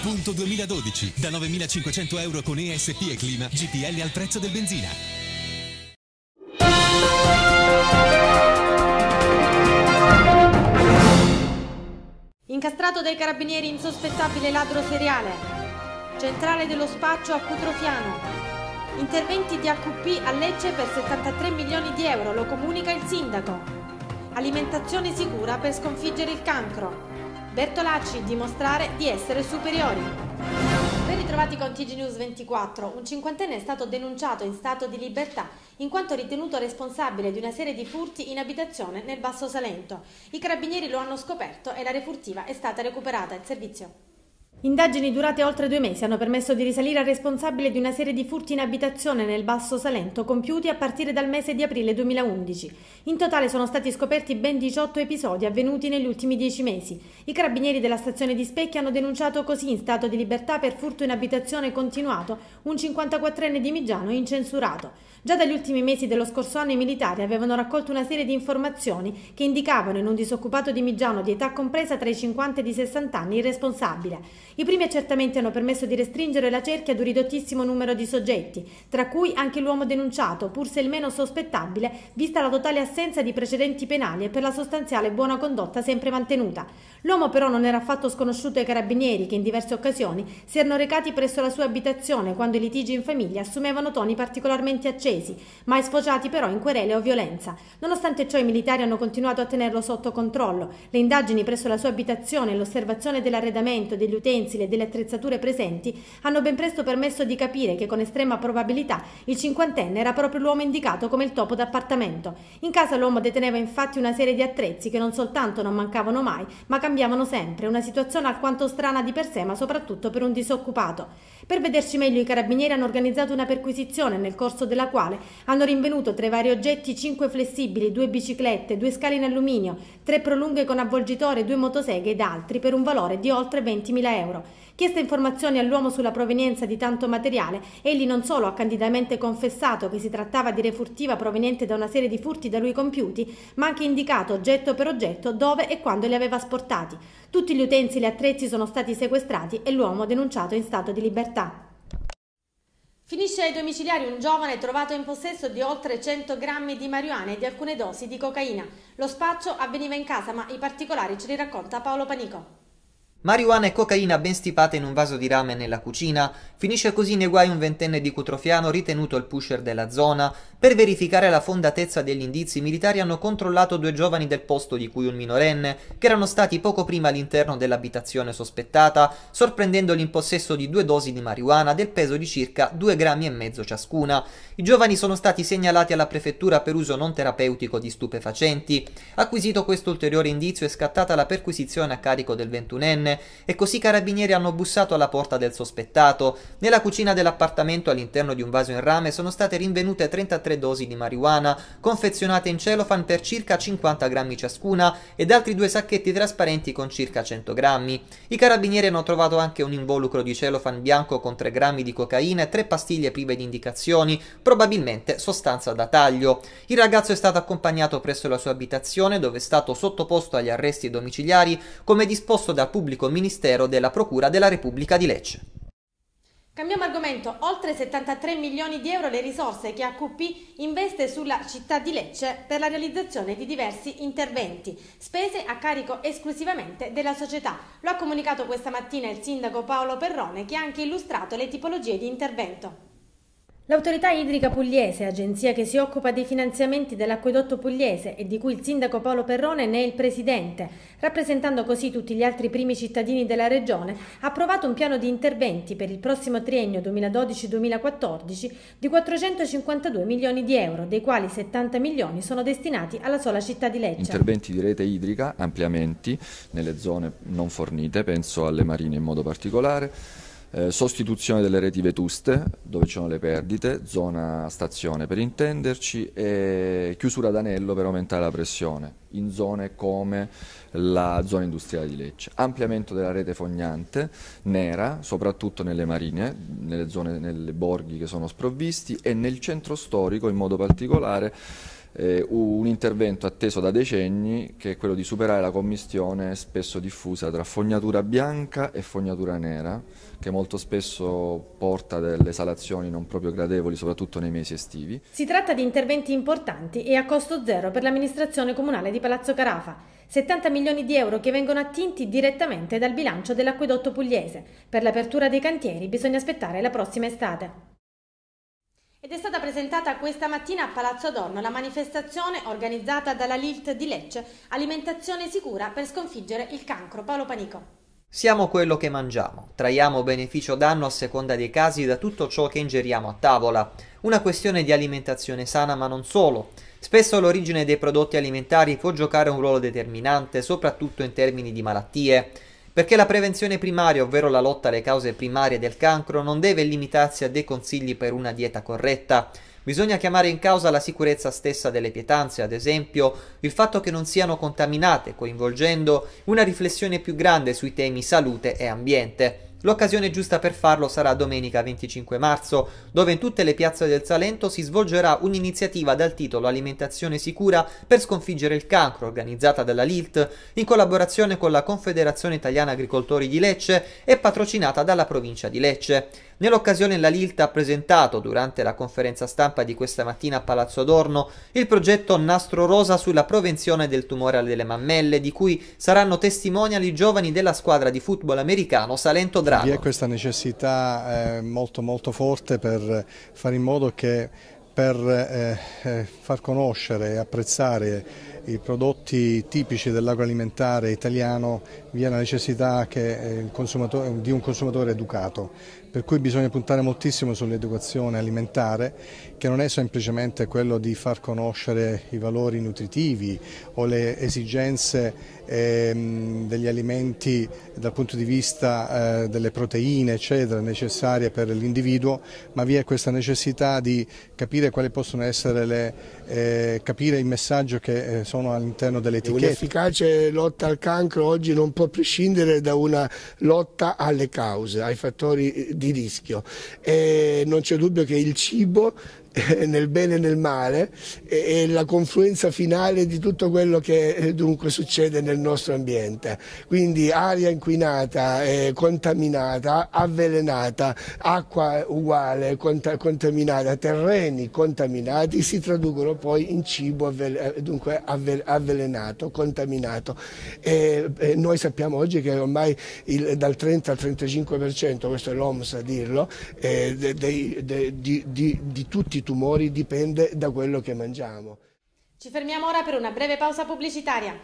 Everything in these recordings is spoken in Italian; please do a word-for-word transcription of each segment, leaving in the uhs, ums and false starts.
Punto duemiladodici, da novemilacinquecento euro con E S P e Clima, G P L al prezzo del benzina. Incastrato dai carabinieri insospettabile ladro seriale. Centrale dello spaccio a Cutrofiano. Interventi di A Q P a Lecce per settantatré milioni di euro, lo comunica il sindaco. Alimentazione sicura per sconfiggere il cancro. Bertolacci dimostrare di essere superiori. Ben ritrovati con T G News ventiquattro. Un cinquantenne è stato denunciato in stato di libertà in quanto ritenuto responsabile di una serie di furti in abitazione nel Basso Salento. I carabinieri lo hanno scoperto e la refurtiva è stata recuperata. Il servizio. Indagini durate oltre due mesi hanno permesso di risalire al responsabile di una serie di furti in abitazione nel Basso Salento compiuti a partire dal mese di aprile duemilaundici. In totale sono stati scoperti ben diciotto episodi avvenuti negli ultimi dieci mesi. I carabinieri della stazione di Specchia hanno denunciato così in stato di libertà per furto in abitazione continuato un cinquantaquattrenne di Migiano incensurato. Già dagli ultimi mesi dello scorso anno i militari avevano raccolto una serie di informazioni che indicavano in un disoccupato di Migiano di età compresa tra i cinquanta e i sessanta anni il responsabile. I primi accertamenti hanno permesso di restringere la cerchia ad un ridottissimo numero di soggetti, tra cui anche l'uomo denunciato, pur se il meno sospettabile, vista la totale assenza di precedenti penali e per la sostanziale buona condotta sempre mantenuta. L'uomo però non era affatto sconosciuto ai carabinieri che in diverse occasioni si erano recati presso la sua abitazione quando i litigi in famiglia assumevano toni particolarmente accesi, mai sfociati però in querele o violenza. Nonostante ciò i militari hanno continuato a tenerlo sotto controllo. Le indagini presso la sua abitazione e l'osservazione dell'arredamento, degli utensili e delle attrezzature presenti hanno ben presto permesso di capire che con estrema probabilità il cinquantenne era proprio l'uomo indicato come il topo d'appartamento. In casa l'uomo deteneva infatti una serie di attrezzi che non soltanto non mancavano mai, ma cambiavano sempre, una situazione alquanto strana di per sé, ma soprattutto per un disoccupato. Per vederci meglio i carabinieri hanno organizzato una perquisizione nel corso della quale hanno rinvenuto tra i vari oggetti cinque flessibili, due biciclette, due scale in alluminio, tre prolunghe con avvolgitore, due motoseghe ed altri per un valore di oltre ventimila euro. Chieste informazioni all'uomo sulla provenienza di tanto materiale, egli non solo ha candidamente confessato che si trattava di refurtiva proveniente da una serie di furti da lui compiuti, ma anche indicato oggetto per oggetto dove e quando li aveva sportati. Tutti gli utensili e attrezzi sono stati sequestrati e l'uomo denunciato in stato di libertà. Finisce ai domiciliari un giovane trovato in possesso di oltre cento grammi di marijuana e di alcune dosi di cocaina. Lo spaccio avveniva in casa, ma i particolari ce li racconta Paolo Panico. Marijuana e cocaina ben stipate in un vaso di rame nella cucina. Finisce così nei guai un ventenne di Cutrofiano ritenuto il pusher della zona. Per verificare la fondatezza degli indizi, i militari hanno controllato due giovani del posto, di cui un minorenne, che erano stati poco prima all'interno dell'abitazione sospettata, sorprendendoli in possesso di due dosi di marijuana del peso di circa due grammi e mezzo ciascuna. I giovani sono stati segnalati alla prefettura per uso non terapeutico di stupefacenti. Acquisito questo ulteriore indizio è scattata la perquisizione a carico del ventunenne e così i carabinieri hanno bussato alla porta del sospettato. Nella cucina dell'appartamento, all'interno di un vaso in rame, sono state rinvenute trentatré dosi di marijuana, confezionate in cellophane per circa cinquanta grammi ciascuna, ed altri due sacchetti trasparenti con circa cento grammi. I carabinieri hanno trovato anche un involucro di cellophane bianco con tre grammi di cocaina e tre pastiglie prive di indicazioni, probabilmente sostanza da taglio. Il ragazzo è stato accompagnato presso la sua abitazione, dove è stato sottoposto agli arresti domiciliari, come disposto dal pubblico ministero della Procura della Repubblica di Lecce. Cambiamo argomento. Oltre settantatré milioni di euro le risorse che A Q P investe sulla città di Lecce per la realizzazione di diversi interventi, spese a carico esclusivamente della società. Lo ha comunicato questa mattina il sindaco Paolo Perrone, che ha anche illustrato le tipologie di intervento. L'Autorità Idrica Pugliese, agenzia che si occupa dei finanziamenti dell'acquedotto pugliese e di cui il sindaco Paolo Perrone ne è il presidente, rappresentando così tutti gli altri primi cittadini della regione, ha approvato un piano di interventi per il prossimo triennio duemiladodici duemilaquattordici di quattrocentocinquantadue milioni di euro, dei quali settanta milioni sono destinati alla sola città di Lecce. Interventi di rete idrica, ampliamenti nelle zone non fornite, penso alle marine in modo particolare. Eh, sostituzione delle reti vetuste dove ci sono le perdite, zona stazione per intenderci, e chiusura d'anello per aumentare la pressione in zone come la zona industriale di Lecce. Ampliamento della rete fognante nera, soprattutto nelle marine, nelle zone, nelle borghi che sono sprovvisti, e nel centro storico in modo particolare eh, un intervento atteso da decenni, che è quello di superare la commistione spesso diffusa tra fognatura bianca e fognatura nera, che molto spesso porta delle esalazioni non proprio gradevoli, soprattutto nei mesi estivi. Si tratta di interventi importanti e a costo zero per l'amministrazione comunale di Palazzo Carafa. settanta milioni di euro che vengono attinti direttamente dal bilancio dell'acquedotto pugliese. Per l'apertura dei cantieri bisogna aspettare la prossima estate. Ed è stata presentata questa mattina a Palazzo Adorno la manifestazione organizzata dalla L I L T di Lecce, Alimentazione sicura per sconfiggere il cancro. Paolo Panico. Siamo quello che mangiamo, traiamo beneficio o danno a seconda dei casi da tutto ciò che ingeriamo a tavola. Una questione di alimentazione sana, ma non solo. Spesso l'origine dei prodotti alimentari può giocare un ruolo determinante, soprattutto in termini di malattie, perché la prevenzione primaria, ovvero la lotta alle cause primarie del cancro, non deve limitarsi a dei consigli per una dieta corretta. Bisogna chiamare in causa la sicurezza stessa delle pietanze, ad esempio il fatto che non siano contaminate, coinvolgendo una riflessione più grande sui temi salute e ambiente. L'occasione giusta per farlo sarà domenica venticinque marzo, dove in tutte le piazze del Salento si svolgerà un'iniziativa dal titolo Alimentazione sicura per sconfiggere il cancro, organizzata dalla L I L T in collaborazione con la Confederazione Italiana Agricoltori di Lecce e patrocinata dalla provincia di Lecce. Nell'occasione la L I L T ha presentato, durante la conferenza stampa di questa mattina a Palazzo Adorno, il progetto Nastro Rosa sulla prevenzione del tumore delle mammelle, di cui saranno testimonial i giovani della squadra di football americano Salento Dragon. Vi è questa necessità eh, molto molto forte per fare in modo che per eh, far conoscere e apprezzare i prodotti tipici dell'agroalimentare italiano vi è la necessità che, eh, il consumatore, di un consumatore educato, per cui bisogna puntare moltissimo sull'educazione alimentare, che non è semplicemente quello di far conoscere i valori nutritivi o le esigenze ehm, degli alimenti dal punto di vista eh, delle proteine eccetera necessarie per l'individuo, ma vi è questa necessità di capire quali possono essere le, eh, capire il messaggio che eh, sono all'interno delle etichette. Un'efficace lotta al cancro oggi non può prescindere da una lotta alle cause, ai fattori di rischio. E non c'è dubbio che il cibo, nel bene e nel male, è la confluenza finale di tutto quello che dunque succede nel nostro ambiente. Quindi aria inquinata, eh, contaminata, avvelenata, acqua uguale, cont contaminata, terreni contaminati si traducono poi in cibo avvel dunque avvel avvelenato, contaminato. E, e noi sappiamo oggi che ormai il, dal trenta al trentacinque per cento, questo è l'O M S a dirlo, eh, de, de, de, di, di, di tutti i tumori dipende da quello che mangiamo. Ci fermiamo ora per una breve pausa pubblicitaria.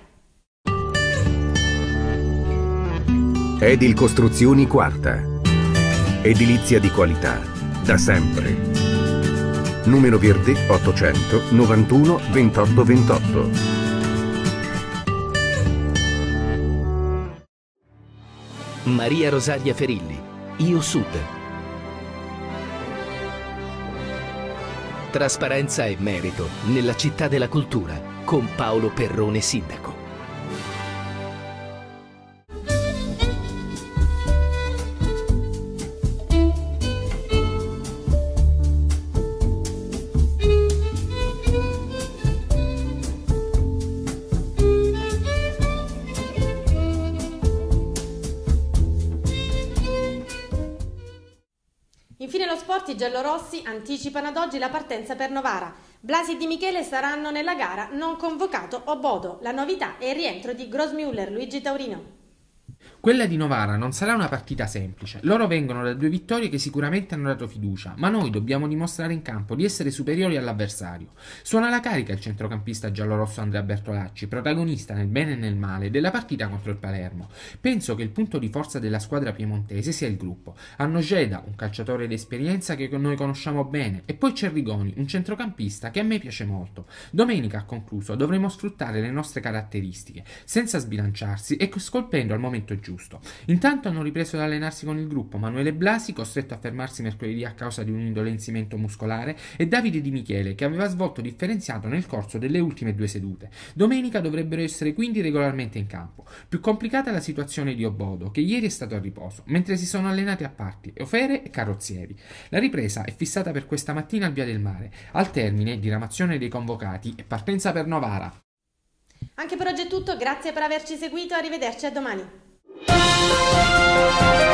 Edil Costruzioni Quarta. Edilizia di qualità, da sempre. Numero verde ottocento novantuno ventotto ventotto. Maria Rosaria Ferilli, Io Sud. Trasparenza e merito nella città della cultura, con Paolo Perrone sindaco. Infine lo sport, i giallorossi anticipano ad oggi la partenza per Novara. Blasi e Di Michele saranno nella gara, non convocato Obodo. La novità è il rientro di Grossmüller, Luigi Taurino. Quella di Novara non sarà una partita semplice. Loro vengono da due vittorie che sicuramente hanno dato fiducia, ma noi dobbiamo dimostrare in campo di essere superiori all'avversario. Suona la carica il centrocampista giallorosso Andrea Bertolacci, protagonista nel bene e nel male della partita contro il Palermo. Penso che il punto di forza della squadra piemontese sia il gruppo. Hanno Geda, un calciatore d'esperienza che noi conosciamo bene, e poi c'è Rigoni, un centrocampista che a me piace molto. Domenica, ha concluso, dovremo sfruttare le nostre caratteristiche, senza sbilanciarsi e scolpendo al momento giusto. giusto. Intanto hanno ripreso ad allenarsi con il gruppo Manuele Blasi, costretto a fermarsi mercoledì a causa di un indolenzimento muscolare, e Davide Di Michele, che aveva svolto differenziato nel corso delle ultime due sedute. Domenica dovrebbero essere quindi regolarmente in campo. Più complicata è la situazione di Obodo, che ieri è stato a riposo, mentre si sono allenati a parti Ofere e Carrozzieri. La ripresa è fissata per questa mattina al Via del Mare, al termine diramazione dei convocati e partenza per Novara. Anche per oggi è tutto, grazie per averci seguito, arrivederci, a domani.